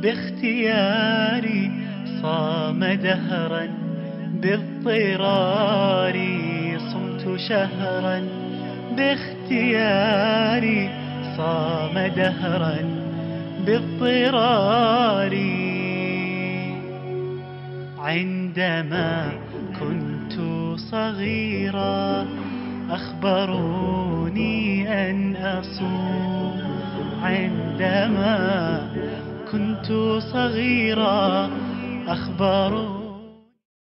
باختياري صام دهرا باضطرار صمت شهرا باختياري صام دهرا باضطرار عندما كنت صغيرا أخبروني أن أصوم عندما كنت صغيرا أخبروني